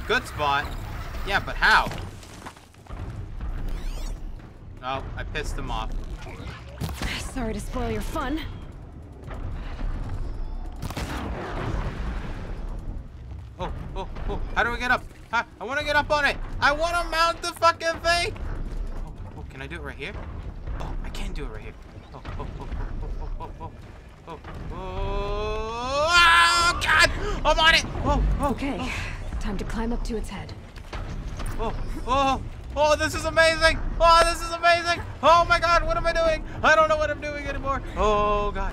good spot. Yeah, but how? Oh, I pissed him off. Sorry to spoil your fun. Oh, oh, oh. How do I get up? I want to get up on it. I want to mount the fucking thing. Oh, oh, can I do it right here? Oh, I can do it right here. Oh, oh, oh, oh, oh, oh, oh, oh, oh, God! I'm on it! Oh, oh, Okay, oh, time to climb up to its head. oh, oh, oh, this is amazing! Oh, this is amazing! Oh my God, what am I doing? I don't know what I'm doing anymore. Oh, God.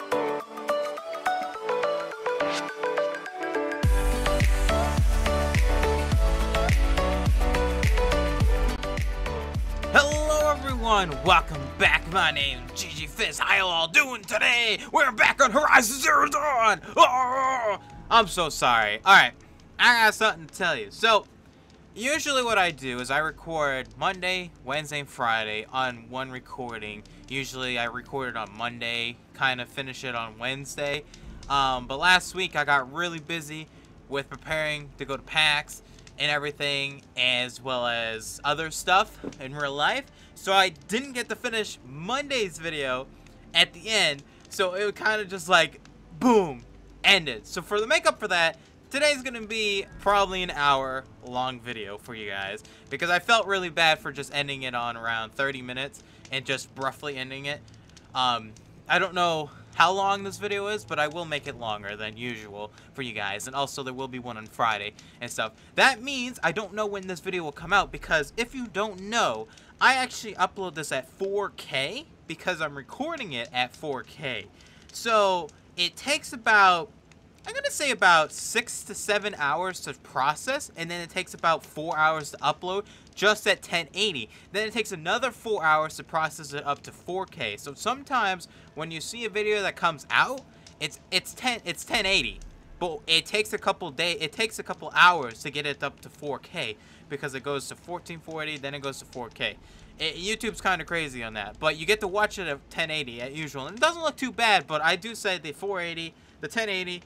Hello everyone, welcome back. My name's GGFist. How y'all doing today? We're back on Horizon Zero Dawn. Oh, I'm so sorry. Alright, I got something to tell you. So, usually what I do is I record Monday, Wednesday, and Friday on one recording. Usually I record it on Monday, kind of finish it on Wednesday. But last week I got really busy with preparing to go to PAX and everything, as well as other stuff in real life. So I didn't get to finish Monday's video at the end. So it kind of just like, boom, ended. So for the makeup for that, today's gonna be probably an hour long video for you guys, because I felt really bad for just ending it on around 30 minutes and just roughly ending it. I don't know how long this video is, but I will make it longer than usual for you guys, and also there will be one on Friday and stuff. That means I don't know when this video will come out, because if you don't know, I actually upload this at 4K because I'm recording it at 4K. So it takes about, I'm gonna say about 6 to 7 hours to process, and then it takes about 4 hours to upload just at 1080. Then it takes another 4 hours to process it up to 4K. So sometimes when you see a video that comes out, it's 1080, but it takes a couple hours to get it up to 4K, because it goes to 1440, then it goes to 4K. YouTube's kind of crazy on that, but you get to watch it at 1080 as usual, and it doesn't look too bad. But I do say the 480, the 1080.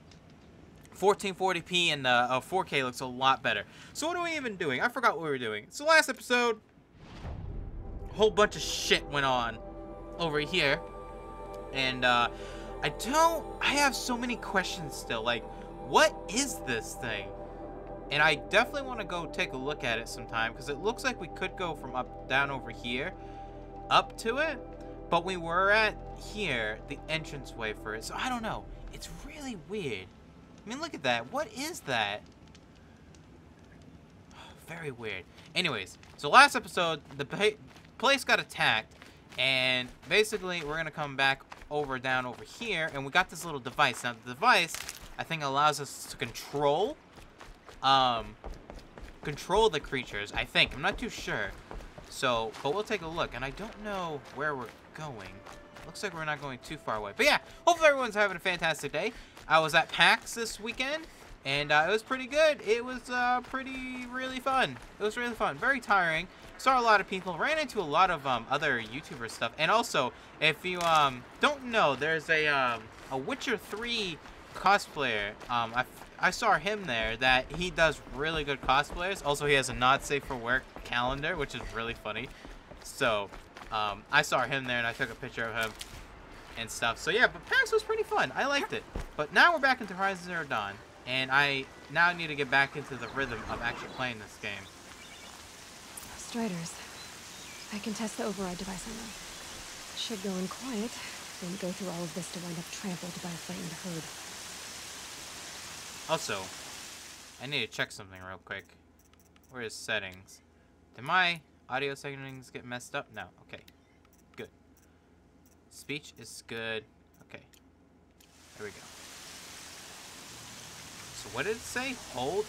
1440p and the 4K looks a lot better. So what are we even doing? I forgot what we were doing. So last episode, a whole bunch of shit went on over here. And I have so many questions still. Like, what is this thing? And I definitely want to go take a look at it sometime, because it looks like we could go from down over here up to it. But we were at here, the entranceway for it. So I don't know. It's really weird. I mean, look at that. What is that? Very weird. Anyways, so last episode, the place got attacked, and basically we're gonna come back down over here, and we got this little device. Now, the device, I think, allows us to control the creatures, I think. I'm not too sure. So, but we'll take a look, and I don't know where we're going. Looks like we're not going too far away. But yeah, hopefully everyone's having a fantastic day. I was at PAX this weekend, and it was pretty good. It was really fun. It was really fun. Very tiring. Saw a lot of people. Ran into a lot of other YouTuber stuff. And also, if you don't know, there's a Witcher 3 cosplayer. I saw him there. That he does really good cosplayers. Also, he has a not safe for work calendar, which is really funny. So I saw him there, and I took a picture of him and stuff. So yeah, but PAX was pretty fun. I liked it. But now we're back into Horizon Zero Dawn, and I now need to get back into the rhythm of actually playing this game. Striders. I can test the override device on them. Should go in quiet. Don't go through all of this to wind up trampled by a frightened herd. Also, I need to check something real quick. Where is settings? Did my audio settings get messed up? No. Okay. Good. Speech is good. Okay. There we go. So what did it say? Hold?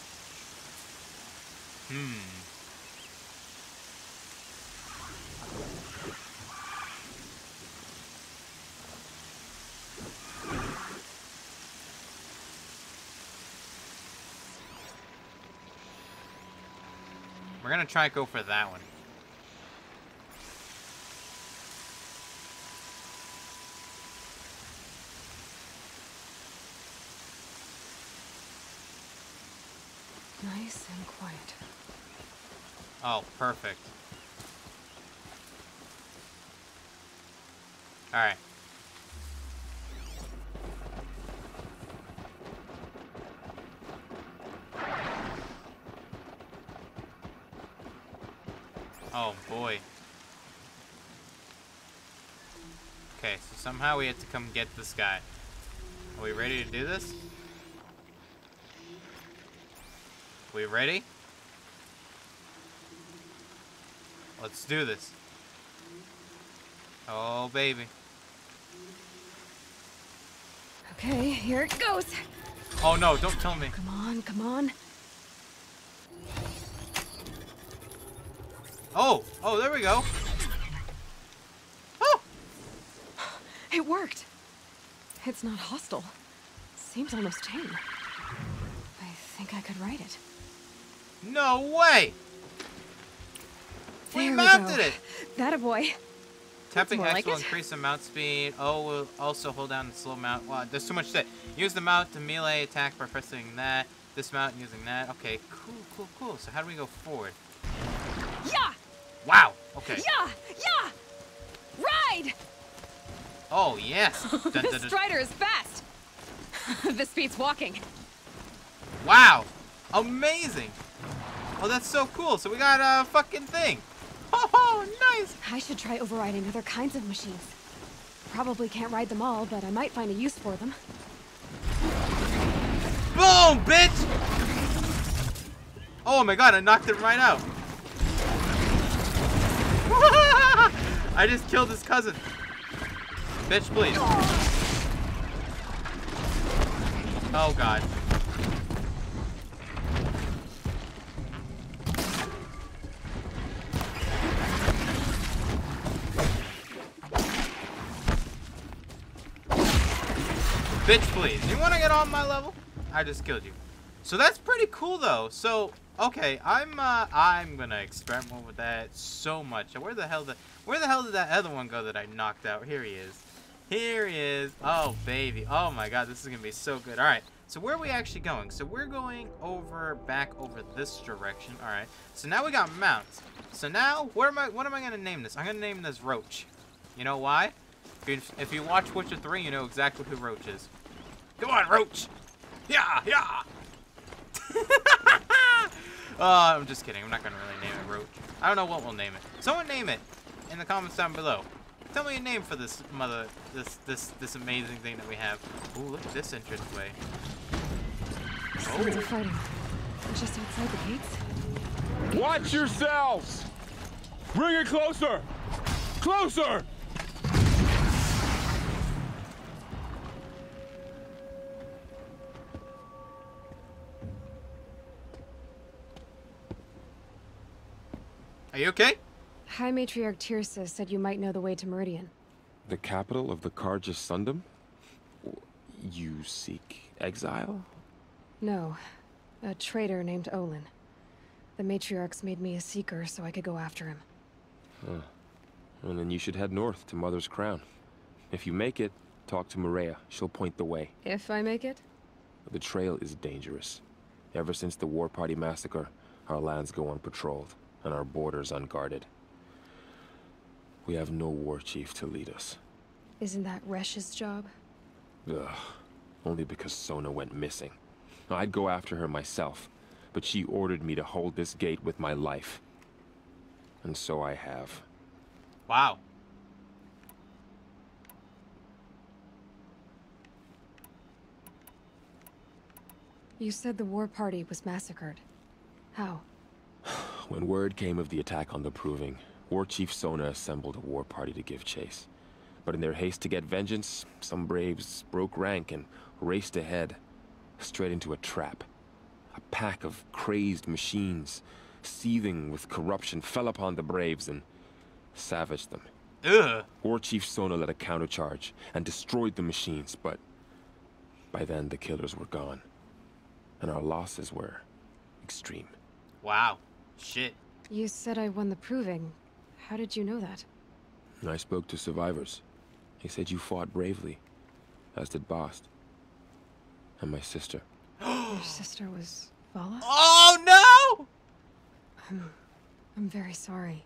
We're gonna try and go for that one. Nice and quiet. Oh, perfect. Alright. Oh boy. Okay, so somehow we have to come get this guy. Are we ready to do this? We ready? Let's do this. Oh, baby. Okay, here it goes. Oh no, don't tell me. Come on, come on. Oh, there we go. Oh! It worked. It's not hostile. Seems almost tame. I think I could ride it. No way! We There mounted go. it! That a boy. Tapping more X like will it. increase the mount speed. O will also hold down the slow mount. Wow, there's too much shit. Use the mount to melee attack by pressing that. Dismount using that. Okay, cool. So how do we go forward? Yeah! Wow, okay. Yeah! Ride! Oh, yes. Dun, dun, This dun. strider is fast. This beats walking. Wow, amazing. Oh, that's so cool. So we got a fucking thing. Oh, nice. I should try overriding other kinds of machines. Probably can't ride them all, but I might find a use for them. Boom, bitch! Oh my god, I knocked it right out. I just killed his cousin. Bitch, please. Oh god. Bitch, please. You want to get on my level? I just killed you. So that's pretty cool, though. So, okay, I'm gonna experiment with that so much. Where the hell did that other one go that I knocked out? Here he is. Here he is. Oh, baby. Oh my god, this is gonna be so good. All right. So where are we actually going? So we're going back over this direction. All right. So now we got mounts. So now, what am I gonna name this? I'm gonna name this Roach. You know why? If you watch Witcher 3, you know exactly who Roach is. Come on, Roach! Yeah! I'm just kidding. I'm not gonna really name it Roach. I don't know what we'll name it. Someone name it in the comments down below. Tell me a name for this this amazing thing that we have. Ooh, look at this entranceway. Sounds of fighting. Just outside the gates. Watch yourselves! Bring it closer! Closer! Are you okay? High Matriarch Tirsa said you might know the way to Meridian. The capital of the Carja Sundom? You seek exile? No. A traitor named Olin. The Matriarchs made me a seeker so I could go after him. Huh. Well, then you should head north to Mother's Crown. If you make it, talk to Maria. She'll point the way. If I make it? The trail is dangerous. Ever since the War Party massacre, our lands go unpatrolled, and our borders unguarded. We have no war chief to lead us. Isn't that Resh's job? Ugh. Only because Sona went missing. I'd go after her myself, but she ordered me to hold this gate with my life. And so I have. Wow. You said the war party was massacred. How? When word came of the attack on the Proving, War Chief Sona assembled a war party to give chase. But in their haste to get vengeance, some braves broke rank and raced ahead, straight into a trap. A pack of crazed machines, seething with corruption, fell upon the braves and savaged them. Ugh. War Chief Sona led a countercharge and destroyed the machines, but by then the killers were gone, and our losses were extreme. Wow. Shit. You said I won the Proving. How did you know that? I spoke to survivors. They said you fought bravely, as did Bast. And my sister. Your sister was Vala? Oh no! I'm very sorry.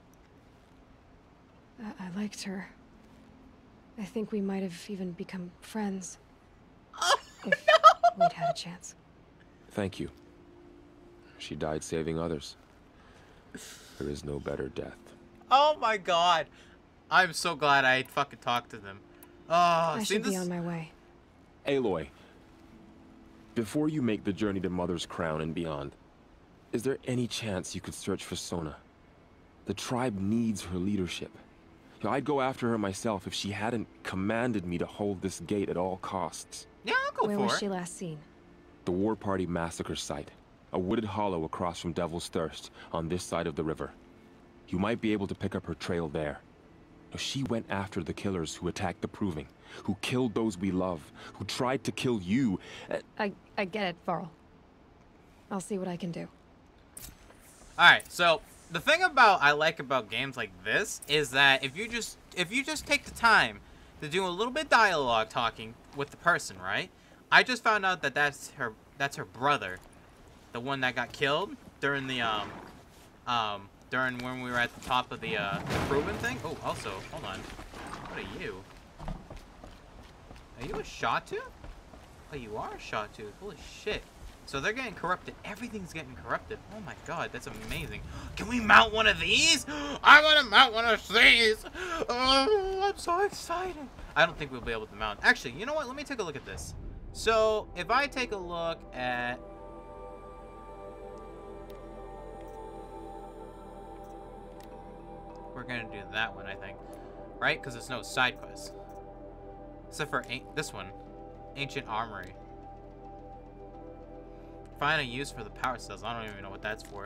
I liked her. I think we might have even become friends. Oh If no! we'd had a chance. Thank you. She died saving others. There is no better death. Oh my god. I'm so glad I fucking talked to them. Oh, I see should this? be on my way. Aloy, before you make the journey to Mother's Crown and beyond, is there any chance you could search for Sona? The tribe needs her leadership. You know, I'd go after her myself if she hadn't commanded me to hold this gate at all costs. Yeah, I'll go Where for was it. she last seen? The War Party massacre site. A wooded hollow across from Devil's Thirst, on this side of the river. You might be able to pick up her trail there. Now, she went after the killers who attacked the Proving, who killed those we love, who tried to kill you. I get it, Varl. I'll see what I can do. Alright, so the thing I like about games like this is that if you just take the time to do a little bit of dialogue talking with the person, right? I just found out that that's her brother. The one that got killed during the during when we were at the top of the Proving thing. Oh, also, hold on. What are you? Are you a Shawtooth? Oh, you are a Shawtooth. Holy shit. So they're getting corrupted. Everything's getting corrupted. Oh my god, that's amazing. Can we mount one of these? I want to mount one of these. Oh, I'm so excited. I don't think we'll be able to mount. Actually, you know what? Let me take a look at this. So, if I take a look at... We're going to do that one, I think. Right? Because there's no side quest. Except for this one. Ancient Armory. Find a use for the power cells. I don't even know what that's for.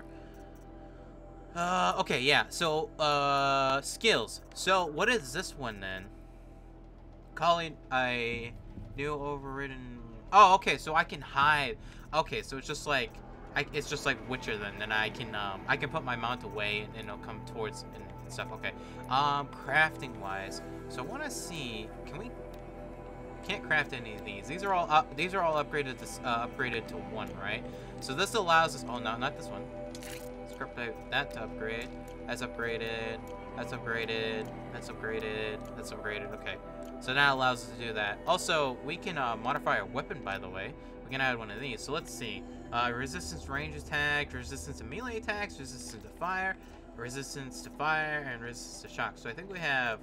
Okay, yeah. So, skills. So, what is this one then? Calling a new overridden... Oh, okay. So I can hide. Okay, so it's just like... it's just like Witcher then. Then I can put my mount away and it'll come towards and stuff. Okay. Crafting wise. So I want to see... Can we... Can't craft any of these. These are all upgraded to 1, right? So this allows us. Oh no, not this one. Scrap that to upgrade. That's upgraded. That's upgraded. That's upgraded. That's upgraded. Okay. So that allows us to do that. Also, we can modify our weapon. By the way, we can add one of these. So let's see. Resistance to range attack, resistance to melee attacks, resistance to fire, and resistance to shock. So I think we have.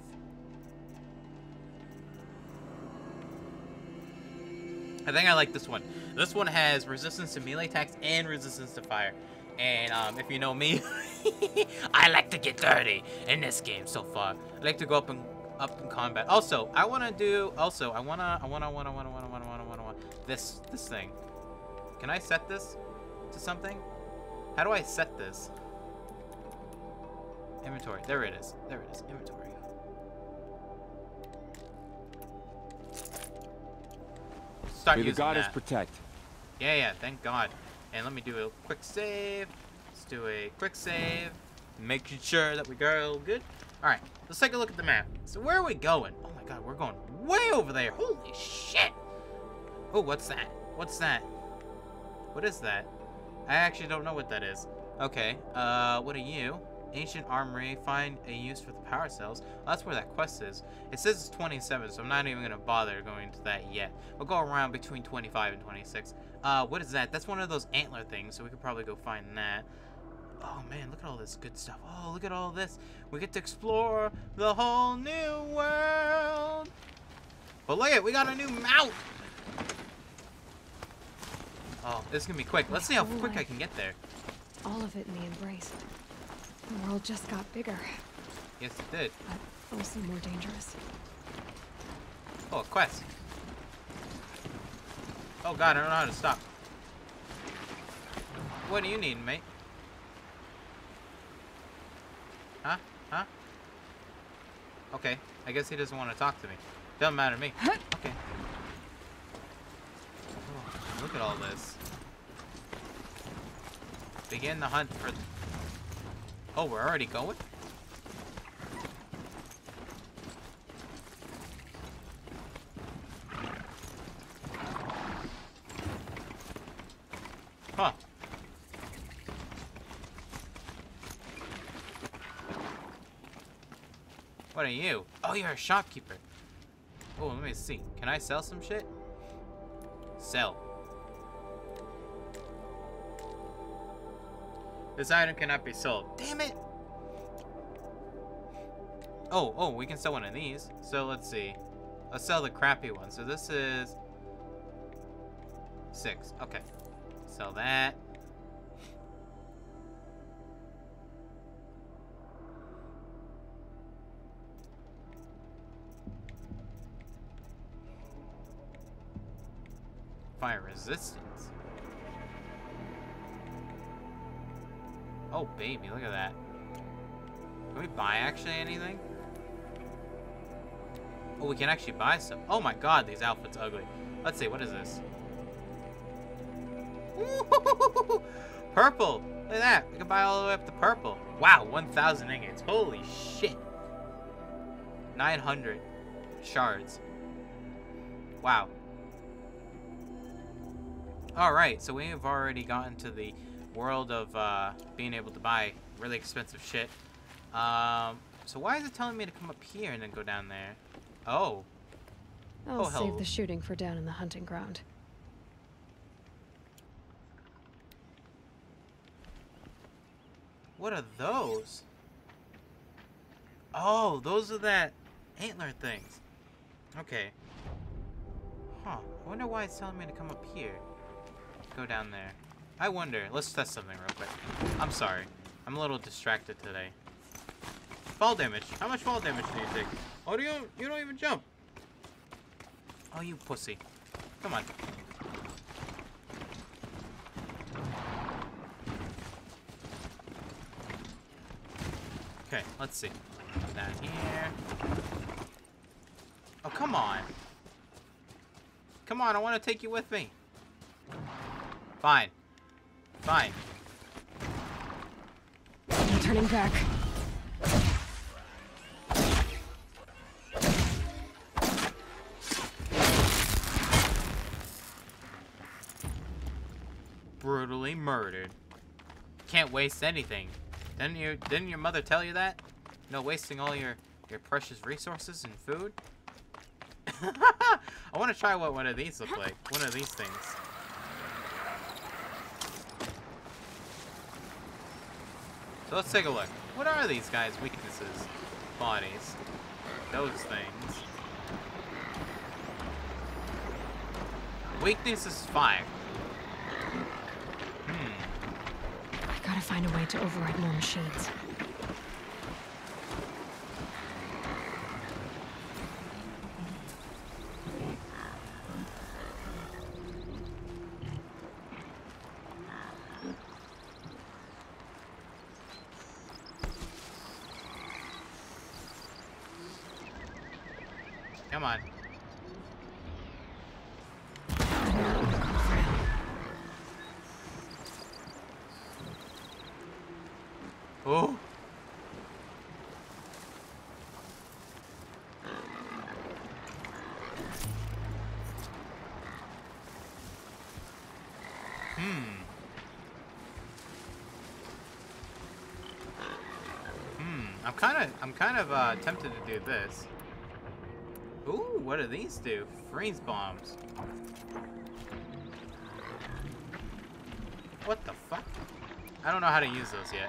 I think I like this one. This one has resistance to melee attacks and resistance to fire. And if you know me, I like to get dirty in this game so far. I like to go up in combat. Also, I wanna this thing. Can I set this to something? How do I set this? Inventory. There it is. There it is. Inventory. Start May the using goddess that. protect. Yeah, thank God. And let me do a quick save. Let's do a quick save. Making sure that we go good. Alright, let's take a look at the map. So where are we going? Oh my god, we're going way over there. Holy shit. Oh, what's that? What's that? What is that? I actually don't know what that is. Okay, what are you? Ancient Armory, find a use for the power cells. Well, that's where that quest is. It says it's 27, so I'm not even gonna bother going to that yet. We'll go around between 25 and 26. What is that? That's one of those antler things, so we could probably go find that. Oh man, look at all this good stuff. Oh, look at all this. We get to explore the whole new world. But look at it, we got a new mount. Oh, this is gonna be quick. Let's see how quick I can get there. All of it in the embrace. The world just got bigger, Yes, it did. but also more dangerous. Oh, a quest. Oh god, I don't know how to stop. What do you need, mate? Huh? Huh? Okay, I guess he doesn't want to talk to me. Doesn't matter to me. Okay. Oh, look at all this. Begin the hunt for... Oh, we're already going? Huh. What are you? Oh, you're a shopkeeper. Oh, let me see. Can I sell some shit? Sell. This item cannot be sold. Damn it! Oh, we can sell one of these. So let's see. Let's sell the crappy one. So this is 6. Okay. Sell that. Fire resistance. Oh, baby, look at that. Can we buy actually anything? Oh, we can actually buy some. Oh my god, these outfits ugly. Let's see, what is this? Ooh, purple! Look at that. We can buy all the way up to purple. Wow, 1,000 ingots. Holy shit. 900 shards. Wow. Alright, so we've already gotten to the world of being able to buy really expensive shit. So why is it telling me to come up here and then go down there? Oh. I'll hello. save the shooting for down in the hunting ground. What are those? Oh, those are that antler things. Okay. Huh. I wonder why it's telling me to come up here. Go down there. I wonder. Let's test something real quick. I'm sorry. I'm a little distracted today. Fall damage. How much fall damage do you take? Oh, you don't even jump. Oh, you pussy. Come on. Okay, let's see. Down here. Oh, come on. Come on, I want to take you with me. Fine. Fine. No turning back. Brutally murdered. Can't waste anything. Didn't your mother tell you that? No wasting all your precious resources and food? I want to try what one of these look like. One of these things. So let's take a look. What are these guys' weaknesses? Bodies. Those things. Weakness is 5. I gotta find a way to override more machines. Come on. Oh. I'm kind of tempted to do this. Ooh, what do these do? Freeze bombs. What the fuck? I don't know how to use those yet.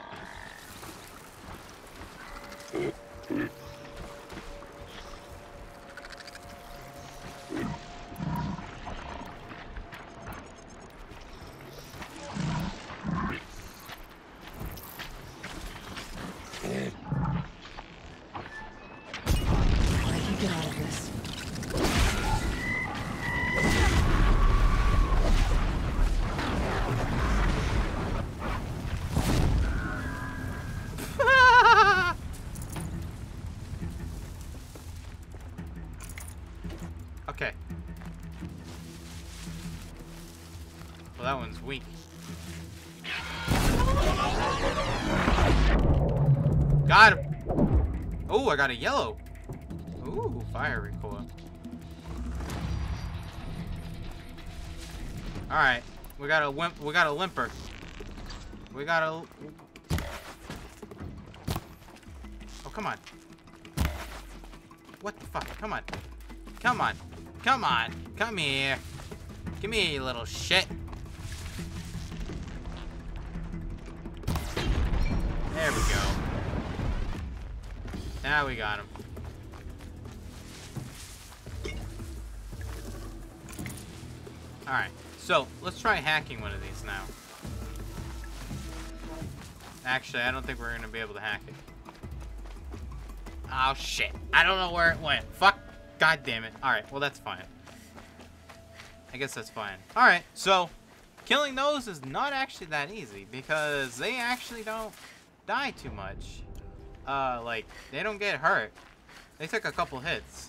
I can get out of this. Okay. Well, that one's weak. Got him! Oh, I got a yellow. Ooh, fire recoil. Alright. We got a limper. We got a... Oh, come on. What the fuck? Come on. Come on. Come on. Come here. Give me you little shit. There we go. Now we got him. Alright, so let's try hacking one of these now. Actually, I don't think we're gonna be able to hack it. Oh shit. I don't know where it went. Fuck. God damn it. Alright, well that's fine. I guess that's fine. Alright, so killing those is not actually that easy because they actually don't die too much. Like, they don't get hurt. They took a couple hits.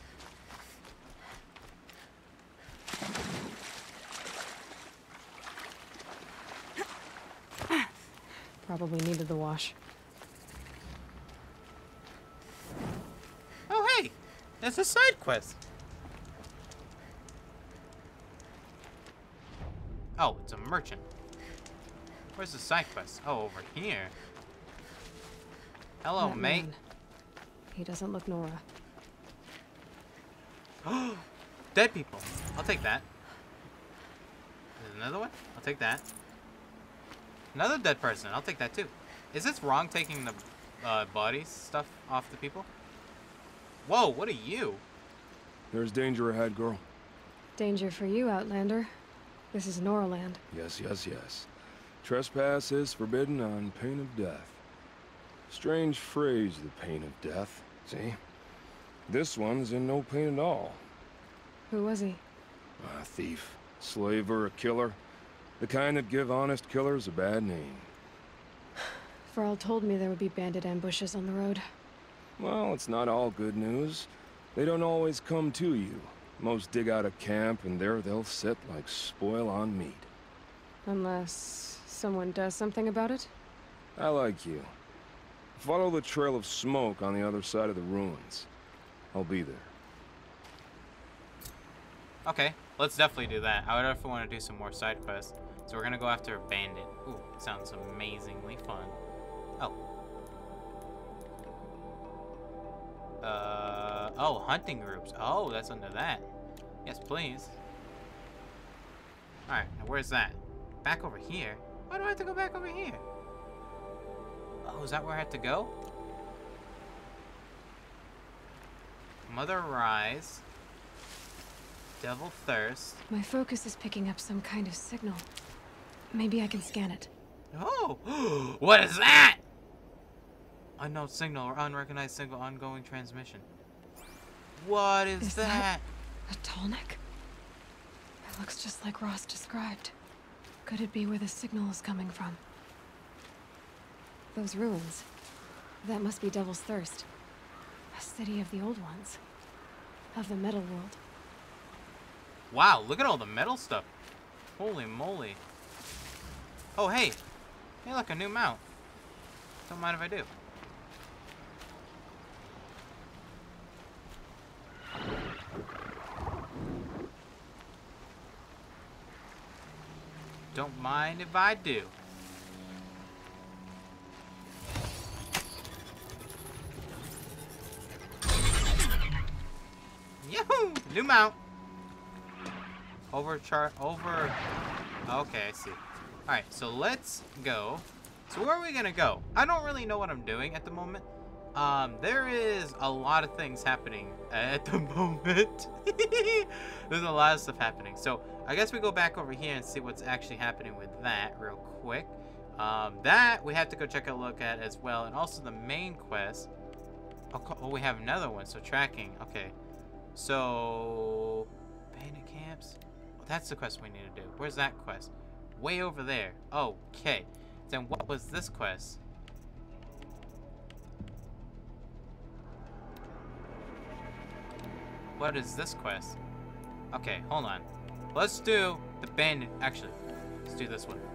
Probably needed the wash. Oh, hey! There's a side quest. Oh, it's a merchant. Where's the side quest? Oh, over here. Hello, That mate. man. He doesn't look Nora. Dead people. I'll take that. There's another one? I'll take that. Another dead person. I'll take that too. Is this wrong taking the bodies stuff off the people? Whoa, what are you? There's danger ahead, girl. Danger for you, Outlander. This is Noraland. Yes, yes, yes. Trespass is forbidden on pain of death. Strange phrase, the pain of death. See? This one's in no pain at all. Who was he? A thief, slaver, a killer. The kind that give honest killers a bad name. Varl told me there would be bandit ambushes on the road. Well, it's not all good news. They don't always come to you. Most dig out a camp, and there they'll sit like spoil on meat. Unless someone does something about it? I like you. Follow the trail of smoke on the other side of the ruins. I'll be there. Okay, let's definitely do that. I would definitely want to do some more side quests. So we're gonna go after a bandit. Ooh, sounds amazingly fun. Oh. Oh, hunting groups. Oh, that's under that. Yes, please. Alright, now where's that? Back over here? Why do I have to go back over here? Oh, is that where I have to go? Mother Rise. Devil Thirst. My focus is picking up some kind of signal. Maybe I can scan it. Oh! What is that? Unknown signal or unrecognized signal ongoing transmission. What is that? A Tallneck? It looks just like Ross described. Could it be where the signal is coming from? Those ruins. That must be Devil's Thirst. A city of the old ones. Of the metal world. Wow, look at all the metal stuff. Holy moly. Oh, hey. Hey, look, a new mount. Don't mind if I do. Don't mind if I do. Yahoo! New mount. Over. Okay, I see. Alright, so let's go. So where are we gonna go? I don't really know what I'm doing at the moment. There is a lot of things happening at the moment. There's a lot of stuff happening. So I guess we go back over here and see what's actually happening with that real quick. That we have to go check a look at as well. And also the main quest. Oh, we have another one. So tracking. Okay. So bandit camps. Well, that's the quest we need to do. Where's that quest? Way over there. Okay. Then what was this quest? What is this quest? Okay, hold on. Let's do the bandit. Actually, let's do this one.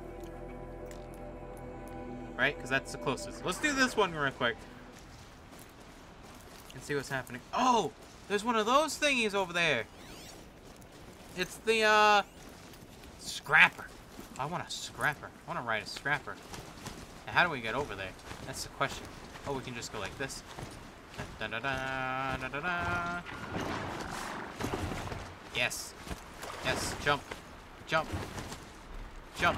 Right? Because that's the closest. Let's do this one real quick. And see what's happening. Oh! There's one of those thingies over there. It's the, scrapper. I want a scrapper. I want to ride a scrapper. Now, how do we get over there? That's the question. Oh, we can just go like this. Da, da, da, da, da, da. Yes. Yes. Jump. Jump. Jump.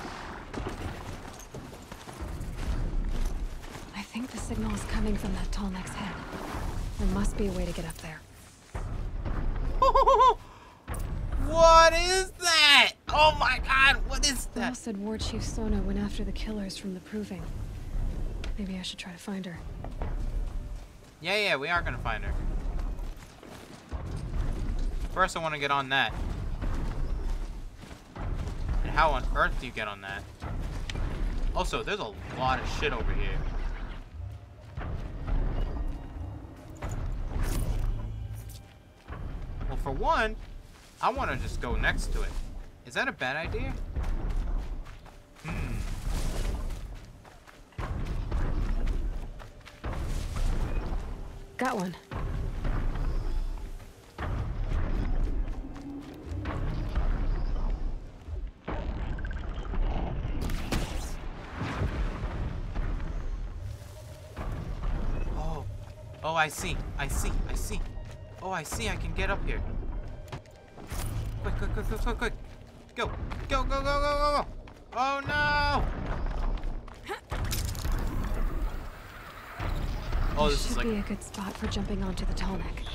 I think the signal is coming from that tall neck's head. There must be a way to get up there. What is that? Oh my god, what is Well that? said War Chief Sona went after the killers from the Proving. Maybe I should try to find her. Yeah, we are gonna find her. First, I want to get on that. And how on earth do you get on that? Also, there's a lot of shit over here. Well, for one, I want to just go next to it. Is that a bad idea? Got one. Oh, I see. Oh, I see. I can get up here. Quick. Go. Go. Oh, no. Oh, this is should like... be a good spot for jumping onto the tall neck.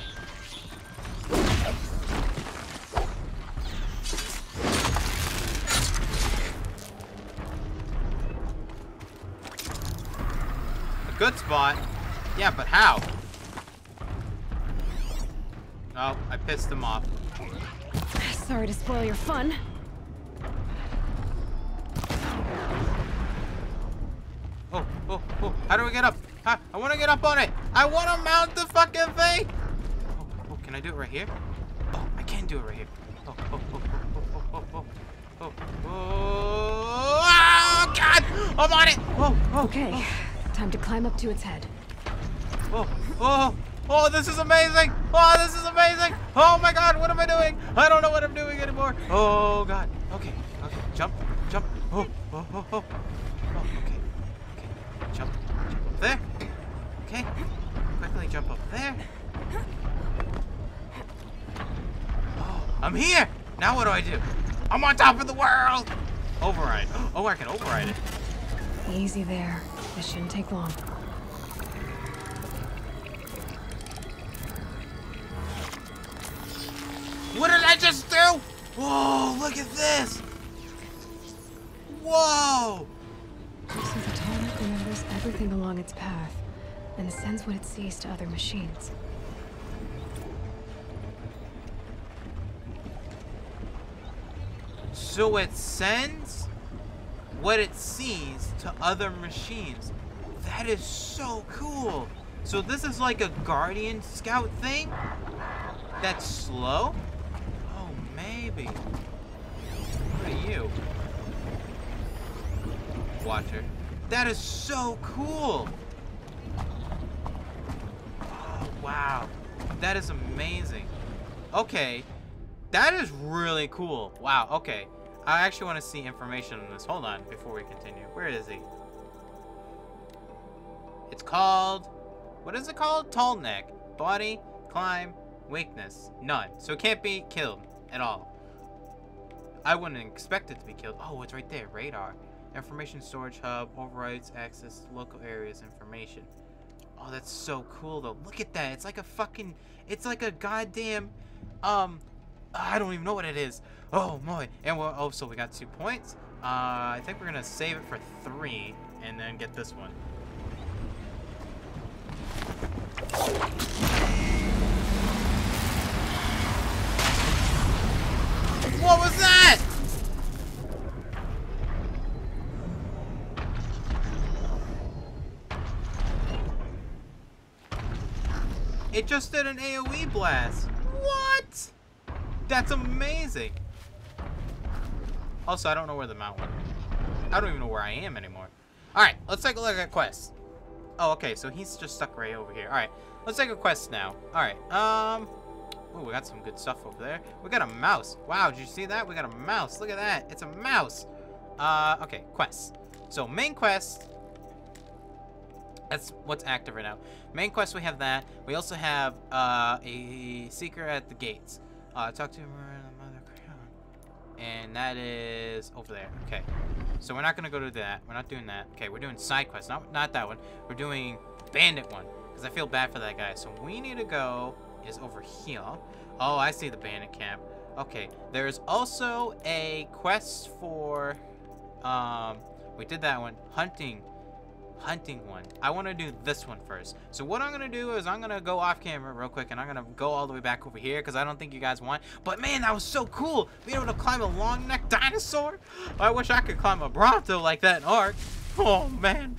a good spot. Yeah, but how? Oh, I pissed him off. Sorry to spoil your fun. Oh. How do we get up? I want to get up on it. I want to mount the fucking thing. Oh, can I do it right here? Oh, I can do it right here. Oh, God. I'm on it. Okay, time to climb up to its head. Oh, this is amazing. Oh my God, what am I doing? I don't know what I'm doing anymore. Oh God. Okay. Jump. Oh, okay. Jump up there. Okay. Quickly jump up there. Oh, I'm here. Now what do I do? I'm on top of the world. Override. Oh, I can override it. Easy there. This shouldn't take long. What did I just do? Whoa, look at this. Whoa. So the tall neck remembers everything along its path and sends what it sees to other machines. So it sends what it sees to other machines. That is so cool. So this is like a Guardian Scout thing? That's slow? Oh, maybe. What are you? Watcher. That is so cool. Oh, wow. That is amazing. Okay. That is really cool. Wow, okay. I actually want to see information on this. Hold on, before we continue. Where is he? It's called... What is it called? Tall neck. Body, climb, weakness. None. So it can't be killed at all. I wouldn't expect it to be killed. Oh, it's right there. Radar. Information storage hub. Overrides access to local areas information. Oh, that's so cool, though. Look at that. It's like a fucking... It's like a goddamn... I don't even know what it is. Oh, boy. And we're... Oh, so we got 2 points. I think we're going to save it for 3 and then get this one. What was that? It just did an AoE blast. What? That's amazing. Also, I don't know where the mount went. I don't even know where I am anymore. Alright, let's take a look at quests. Oh, okay, so he's just stuck right over here. Alright, let's take a quest now. Alright, oh, we got some good stuff over there. We got a mouse. Wow, did you see that? We got a mouse. Look at that. It's a mouse. Okay, quests. So, main quest. That's what's active right now. Main quest, we have that. We also have a secret at the gates. Talk to Mother Crown. And that is over there. Okay. So we're not going to go to that. We're not doing that. Okay, we're doing side quests. Not that one. We're doing bandit one. Because I feel bad for that guy. So we need to go is over here. Oh, I see the bandit camp. Okay. There's also a quest for... we did that one. Hunting one. I want to do this one first. So what I'm going to do is I'm going to go off camera real quick and I'm going to go all the way back over here because I don't think you guys want. But man, that was so cool. Being able to climb a long neck dinosaur. I wish I could climb a Bronto like that in Ark. Oh man.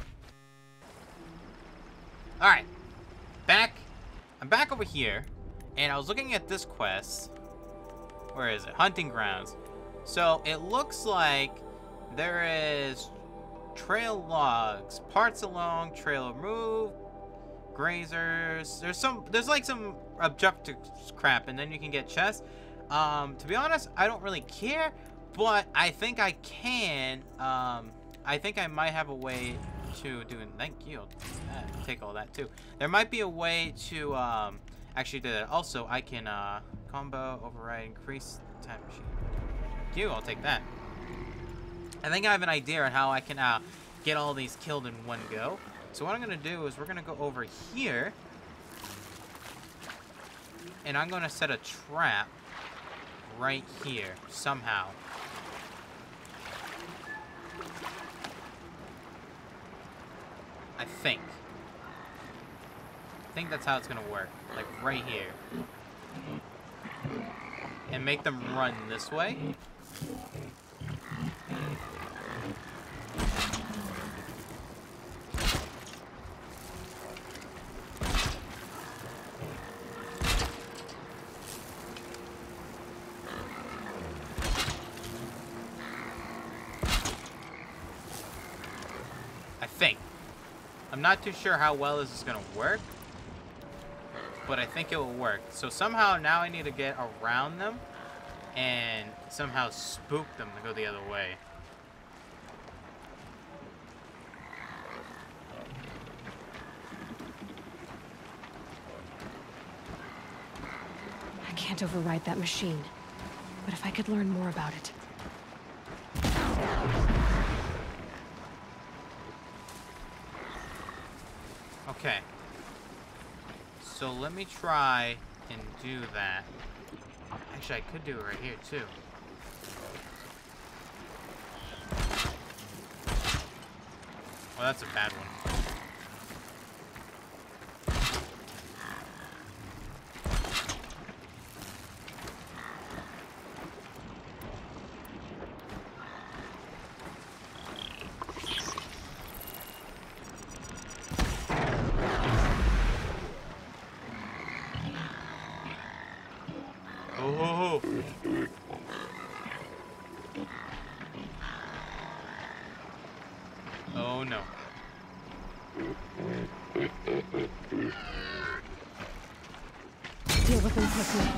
Alright. I'm back over here. And I was looking at this quest. Where is it? Hunting grounds. So it looks like there is trail logs, parts along trail remove, grazers. There's like some objective crap, and then you can get chests. To be honest, I don't really care, but I think I can. I think I might have a way to do it. Thank you. I'll take all that too. There might be a way to actually do that. Also, I can combo override, increase time machine. Thank you. I'll take that. I think I have an idea on how I can get all these killed in one go. So what I'm going to do is we're going to go over here. And I'm going to set a trap right here somehow. I think that's how it's going to work. Like right here. And make them run this way. I'm not too sure how well this is going to work, but I think it will work. So somehow now I need to get around them and somehow spook them to go the other way. I can't override that machine, but if I could learn more about it. Okay, so let me try and do that. Actually, I could do it right here, too. Well, that's a bad one. Oh. Oh no. Deal with them quickly.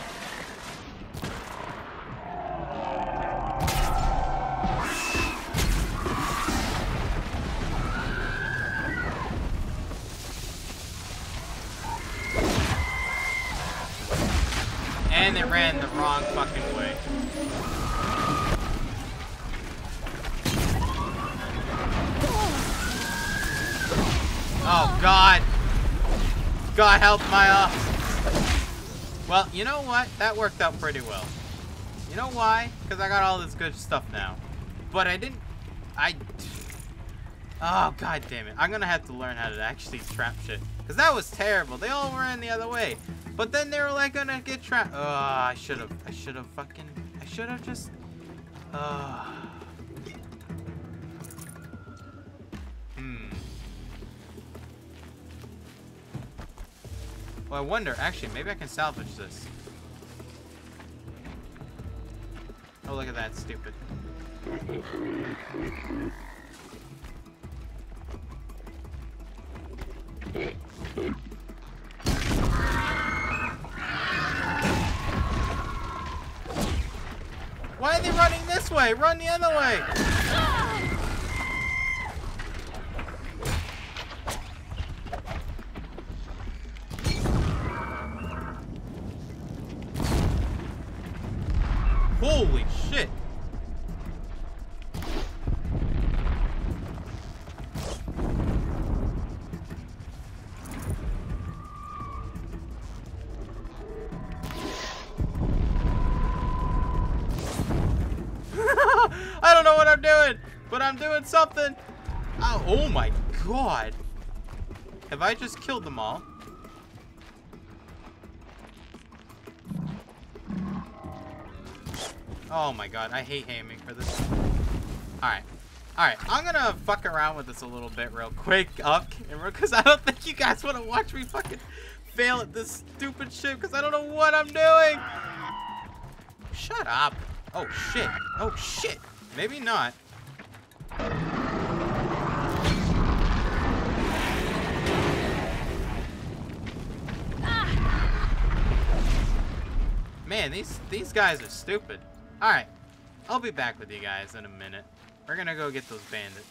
And they ran the wrong fucking way. Oh God. God help my Well, you know what? That worked out pretty well. You know why? Because I got all this good stuff now. But oh God damn it. I'm gonna have to learn how to actually trap shit. Because that was terrible. They all ran the other way. But then they were like gonna get trapped. Oh, I should have just. Well, I wonder. Actually, maybe I can salvage this. Oh, look at that, stupid. Why are they running this way? Run the other way! I'm doing, but I'm doing something. Oh my god. Have I just killed them all? Oh my god, I hate aiming for this. Alright. Alright, I'm gonna fuck around with this a little bit real quick off camera, because I don't think you guys want to watch me fucking fail at this stupid shit, because I don't know what I'm doing. Shut up. Oh shit. Oh shit. Maybe not. Man, these guys are stupid. Alright. I'll be back with you guys in a minute. We're gonna go get those bandits.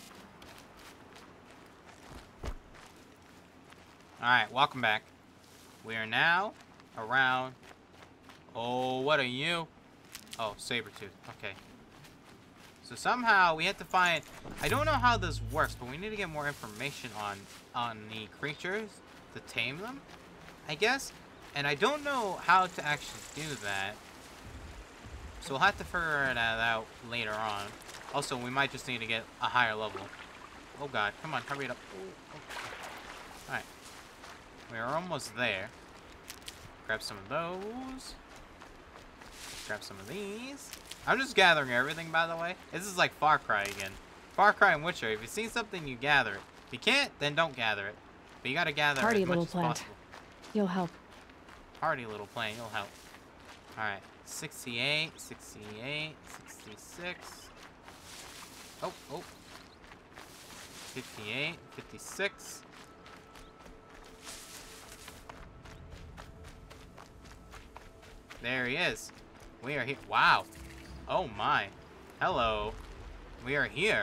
Alright, welcome back. We are now around... Oh, what are you? Oh, Sabretooth. Okay. So somehow we have to find... I don't know how this works, but we need to get more information on the creatures to tame them, I guess. And I don't know how to actually do that. So we'll have to figure that out later on. Also, we might just need to get a higher level. Oh god, come on, hurry it up. Oh. Alright. We're almost there. Grab some of those. Grab some of these. I'm just gathering everything, by the way. This is like Far Cry again. Far Cry and Witcher. If you see something, you gather it. If you can't, then don't gather it. But you gotta gather Hardy as much little as plant. possible. You'll help. Hardy little plant, you'll help. Alright. 68, 68, 66. Oh, oh. 58, 56. There he is. We are here. Wow. Oh my. Hello. We are here.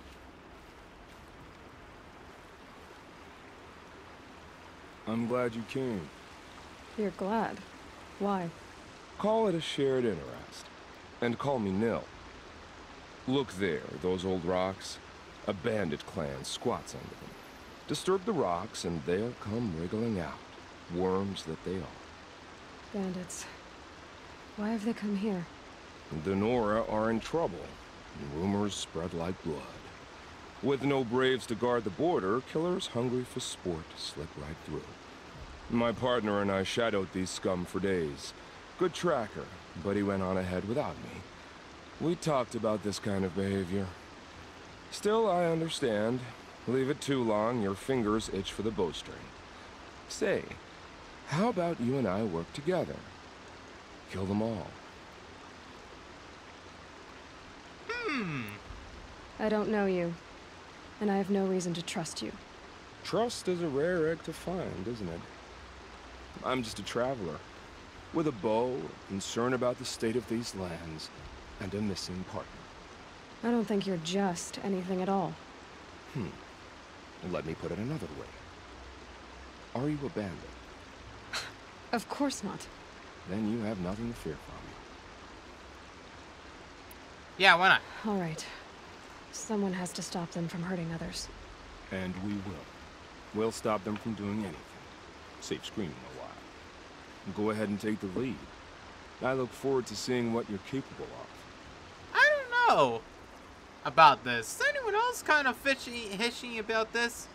I'm glad you came. You're glad. Why? Call it a shared interest. And call me Nil. Look there, those old rocks. A bandit clan squats under them. Disturb the rocks and they'll come wriggling out. Worms that they are. Bandits. Why have they come here? The Nora are in trouble. Rumors spread like blood. With no braves to guard the border, killers hungry for sport slip right through. My partner and I shadowed these scum for days. Good tracker, but he went on ahead without me. We talked about this kind of behavior. Still, I understand. Leave it too long, your fingers itch for the bowstring. Say, how about you and I work together? Kill them all. I don't know you, and I have no reason to trust you. Trust is a rare egg to find, isn't it? I'm just a traveler, with a bow, concern about the state of these lands, and a missing partner. I don't think you're just anything at all. Let me put it another way. Are you a bandit? Of course not. Then you have nothing to fear from me. Yeah, why not? All right. Someone has to stop them from hurting others. And we will. We'll stop them from doing anything. Save screaming a while. Go ahead and take the lead. I look forward to seeing what you're capable of. I don't know about this. Is anyone else kind of hishy about this?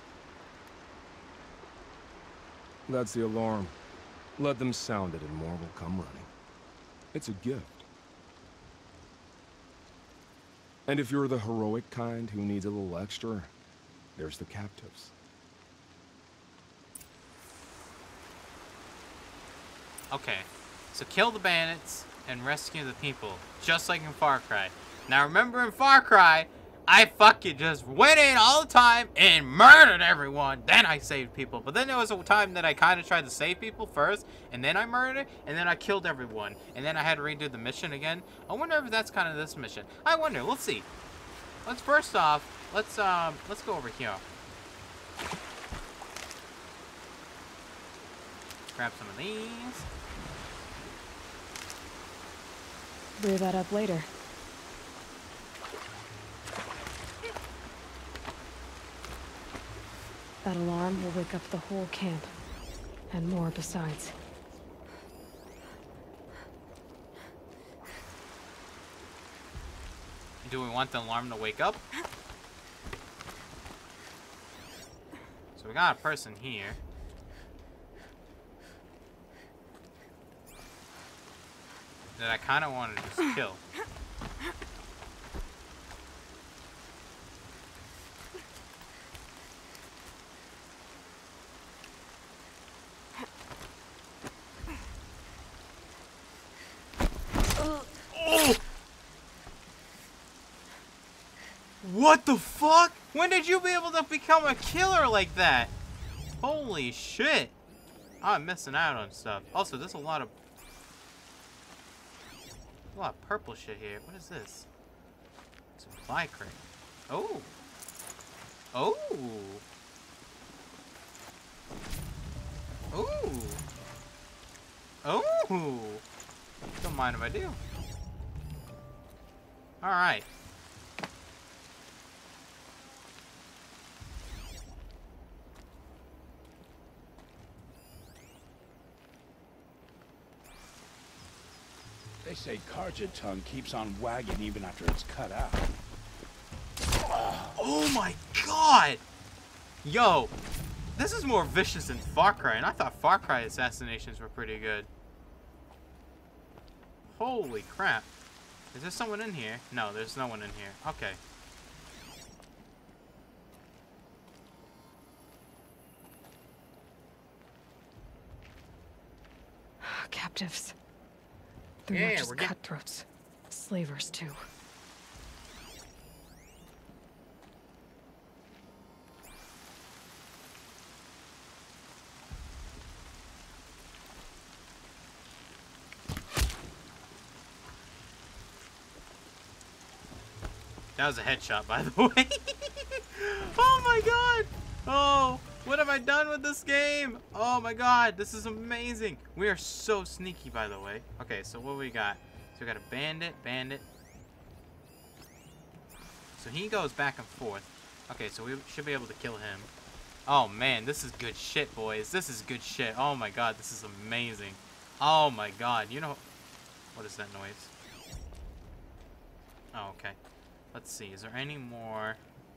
That's the alarm. Let them sound it and more will come running. It's a gift. And if you're the heroic kind who needs a little extra, there's the captives. Okay, so kill the bandits and rescue the people, just like in Far Cry. Now remember in Far Cry, I fucking just went in all the time and murdered everyone. Then I saved people. But then there was a time that I kind of tried to save people first, and then I murdered, and then I killed everyone. And then I had to redo the mission again. I wonder if that's kind of this mission. I wonder. Let's see. Let's first off, let's go over here. Grab some of these. Brew that up later. That alarm will wake up the whole camp. And more besides. Do we want the alarm to wake up? So we got a person here. That I kind of want to just kill. Oh! What the fuck? When did you be able to become a killer like that? Holy shit. I'm missing out on stuff. Also, there's a lot of purple shit here. What is this? Supply crate. Oh. Oh. Oh. Oh. Don't mind if I do. Alright. They say Carja tongue keeps on wagging even after it's cut out. Oh my god! Yo, this is more vicious than Far Cry, and I thought Far Cry assassinations were pretty good. Holy crap. Is there someone in here? No, there's no one in here. Okay. Captives. They're Yeah, not just we're getting... cutthroats. Slavers, too. That was a headshot, by the way. Oh my god! Oh, what have I done with this game? Oh my god, this is amazing. We are so sneaky, by the way. Okay, so what we got? So we got a bandit. So he goes back and forth. Okay, so we should be able to kill him. Oh man, this is good shit, boys. This is good shit. Oh my god, this is amazing. Oh my god, you know... What is that noise? Oh, okay. Let's see, is there any more...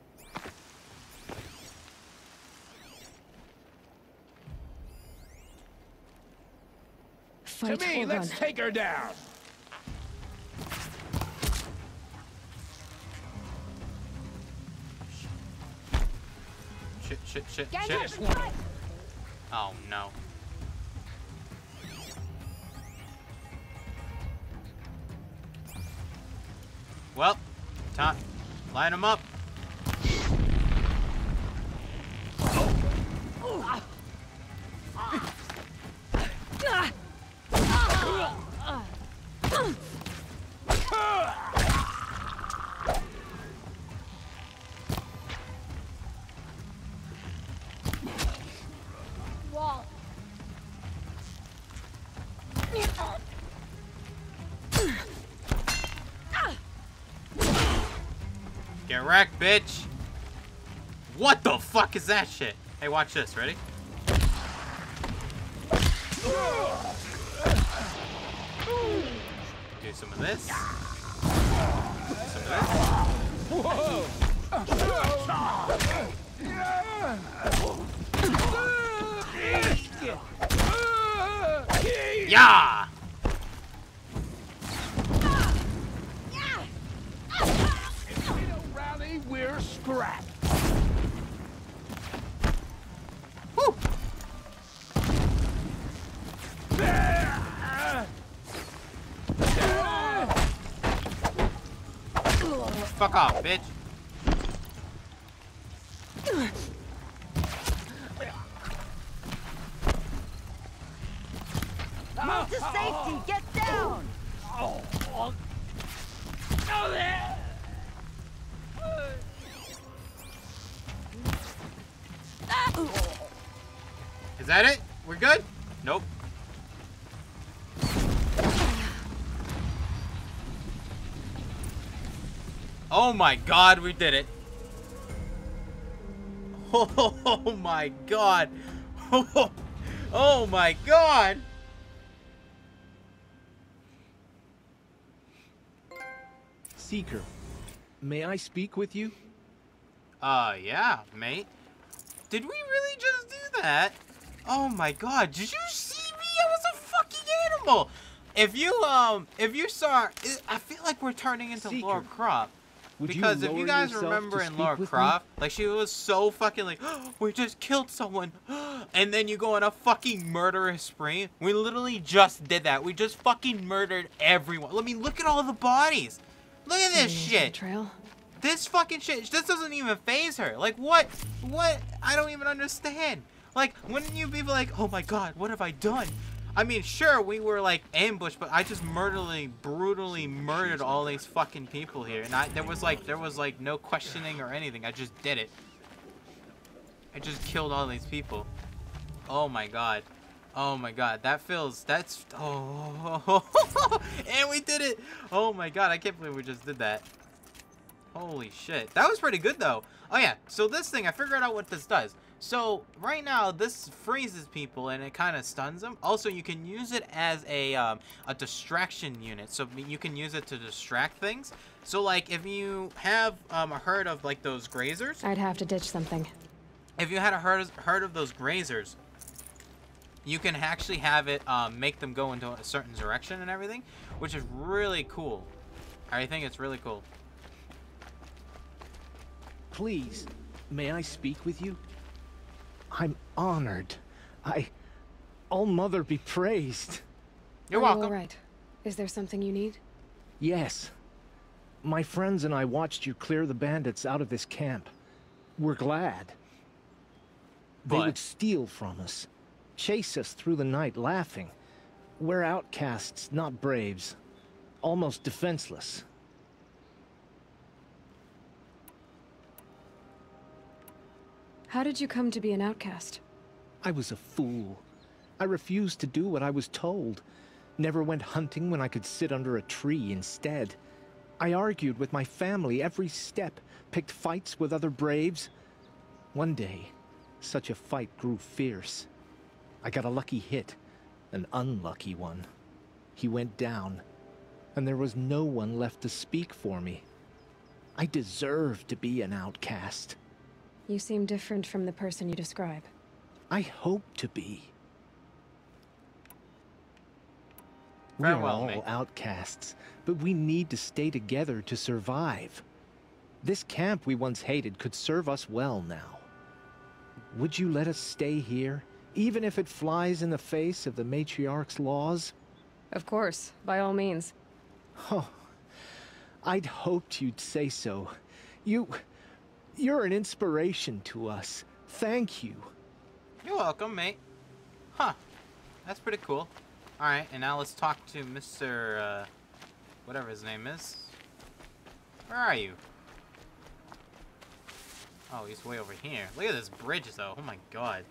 Fight to me, or let's run. take her down. Shit. This one. Oh no. Well, time. Line them up. Wall. Get wrecked, bitch. What the fuck is that shit? Hey, watch this. Ready? Do some of this. Some of this. Yeah! If we don't rally, we're scrapped. Woo! Fuck off, bitch. Move to safety! Get down! Is that it? We're good? Nope. Oh my god, we did it. Oh my god. Oh my god. Seeker, may I speak with you? Yeah, mate. Did we really just do that? Oh my god, did you see me? I was a fucking animal! If you saw, I feel like we're turning into Seeker, Lara Croft. would you Because if you lower guys yourself remember to in speak Lara with me? Croft, like she was so fucking like, oh, we just killed someone, and then you go on a fucking murderous spree. We literally just did that. We just fucking murdered everyone. I mean, look at all the bodies. Look at this shit. Trail. This fucking shit. This doesn't even phase her. Like what? What? I don't even understand. Like, wouldn't you be like, oh my god, what have I done? I mean, sure, we were like ambushed, but I just brutally murdered all these fucking people here, and there was like no questioning or anything. I just did it. I just killed all these people. Oh my god. Oh my god. Oh. And we did it. Oh my god. I can't believe we just did that. Holy shit. That was pretty good though. Oh yeah. So this thing, I figured out what this does. So right now this freezes people and it kind of stuns them. Also, you can use it as a distraction unit. So you can use it to distract things. So like if you have a herd of like those grazers. I'd have to ditch something. If you had a herd of those grazers, you can actually have it make them go into a certain direction and everything, which is really cool. I think it's really cool. Please, may I speak with you? I'm honored. All Mother be praised. You're Are welcome. you all right? Is there something you need? Yes. My friends and I watched you clear the bandits out of this camp. We're glad. They But would steal from us, chase us through the night laughing. We're outcasts, not braves. Almost defenseless. How did you come to be an outcast? I was a fool. I refused to do what I was told. Never went hunting when I could sit under a tree instead. I argued with my family every step, picked fights with other braves. One day, such a fight grew fierce. I got a lucky hit, an unlucky one. He went down, and there was no one left to speak for me. I deserved to be an outcast. You seem different from the person you describe. I hope to be. We Very are well, all mate. outcasts, but we need to stay together to survive. This camp we once hated could serve us well now. Would you let us stay here, even if it flies in the face of the matriarch's laws? Of course, by all means. Oh, I'd hoped you'd say so. You're an inspiration to us. Thank you. you're welcome, mate. Huh. That's pretty cool. Alright, and now let's talk to Mr. Whatever his name is. Where are you? Oh, he's way over here. Look at this bridge, though. Oh my god.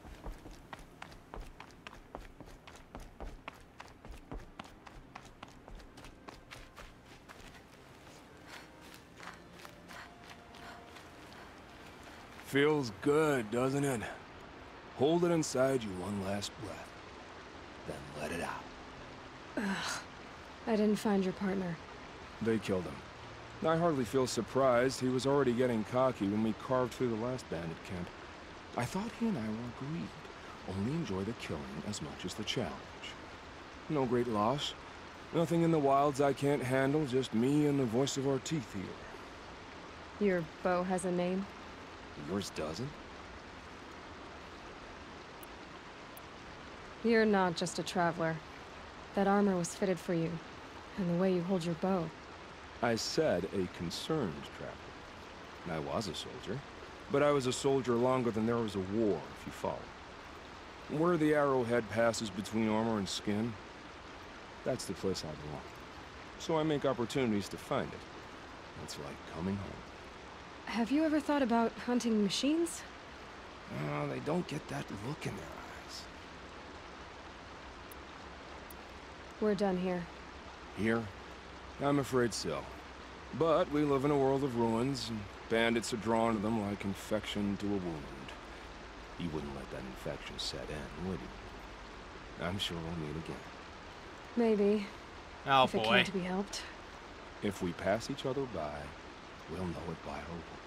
Feels good, doesn't it? Hold it inside you one last breath. Then let it out. I didn't find your partner. They killed him. I hardly feel surprised. He was already getting cocky when we carved through the last bandit camp. I thought he and I were agreed. Only enjoy the killing as much as the challenge. No great loss. Nothing in the wilds I can't handle, just me and the voice of our teeth here. Your bow has a name? Yours doesn't? You're not just a traveler. That armor was fitted for you, and the way you hold your bow. I said a concerned traveler. I was a soldier, but I was a soldier longer than there was a war, if you follow. Where the arrowhead passes between armor and skin, that's the place I belong. So I make opportunities to find it. It's like coming home. Have you ever thought about hunting machines? Oh, they don't get that look in their eyes. We're done here. Here? I'm afraid so. But we live in a world of ruins, and bandits are drawn to them like infection to a wound. You wouldn't let that infection set in, would you? I'm sure we'll meet again. Maybe. Oh if it boy. can't be helped. If we pass each other by, We'll know it by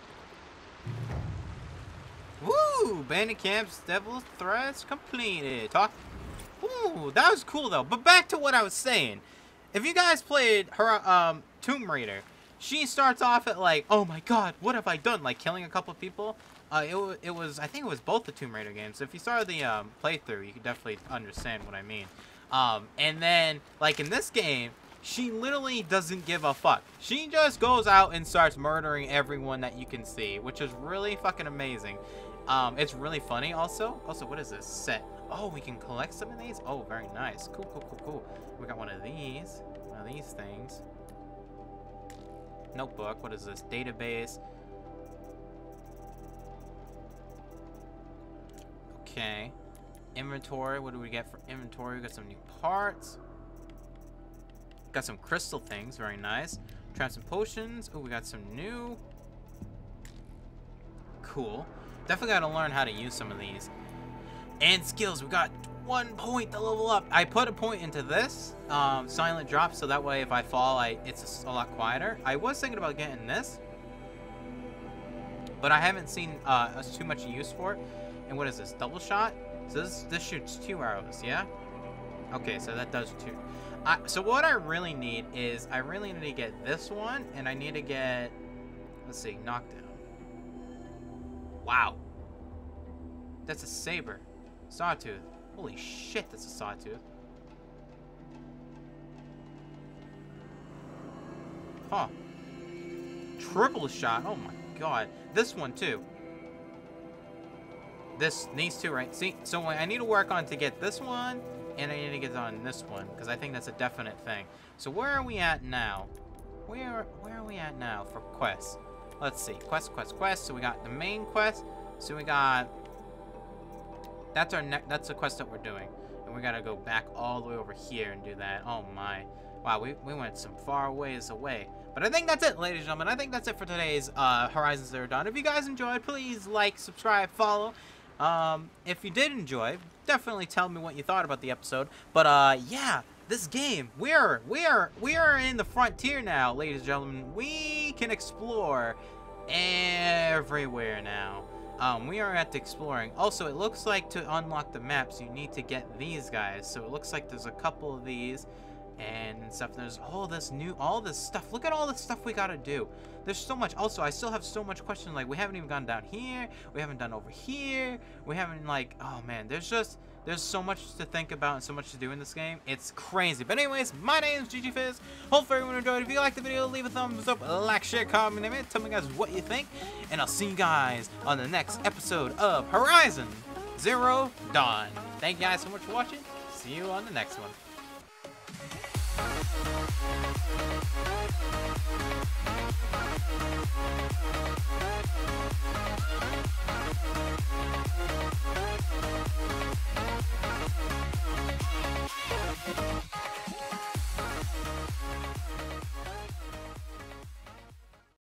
our work. Woo! Bandit Camp's Devil's Threats completed. Ooh, that was cool though. But back to what I was saying. If you guys played her Tomb Raider, she starts off at like, oh my god, what have I done? Like killing a couple of people. It was I think it was both the Tomb Raider games. If you started the playthrough, you could definitely understand what I mean. And then like in this game, she literally doesn't give a fuck. She just goes out and starts murdering everyone that you can see, which is really fucking amazing. It's really funny also. Also, what is this? Set. Oh, we can collect some of these? Oh, very nice. Cool, cool, cool, cool. We got one of these things. Notebook. What is this? Database. Okay. Inventory. What do we get for inventory? We got some new parts. Got some crystal things. Very nice. Traps and potions. Oh, we got some new. Cool. Definitely got to learn how to use some of these. And skills. We got 1 point to level up. I put a point into this silent drop, so that way if I fall, it's a lot quieter. I was thinking about getting this, but I haven't seen too much use for it. And what is this? Double shot? So this shoots 2 arrows, yeah? Okay, so that does 2. So what I really need is I really need to get this one, and I need to get, let's see, knockdown. Wow. That's a saber. Sawtooth. Holy shit, that's a sawtooth. Huh. Triple shot. Oh my god. This one too. These two, right? See, so I need to work on to get this one, and I need to get on this one, because I think that's a definite thing. So where are we at now? Where are we at now for quests? Let's see. Quest. So we got the main quest. So we got... That's the quest that we're doing. And we gotta go back all the way over here and do that. Oh my. Wow, we went some far ways away. But I think that's it, ladies and gentlemen. I think that's it for today's Horizon Zero Dawn. If you guys enjoyed, please like, subscribe, follow. If you did enjoy, definitely tell me what you thought about the episode. But yeah, this game, we are in the frontier now, ladies and gentlemen. We can explore everywhere now. We are at the exploring. Also, it looks like to unlock the maps, you need to get these guys. So it looks like there's a couple of these and stuff. There's all this stuff. Look at all the stuff we gotta do. There's so much. Also, I still have so much questions. Like, we haven't even gone down here. We haven't done over here. We haven't, like, oh man, there's so much to think about and so much to do in this game. It's crazy. But anyways, my name is GG Fizz. Hopefully everyone enjoyed. If you liked the video, leave a thumbs up, like, share, comment, and tell me guys what you think. And I'll see you guys on the next episode of Horizon Zero Dawn. Thank you guys so much for watching. See you on the next one.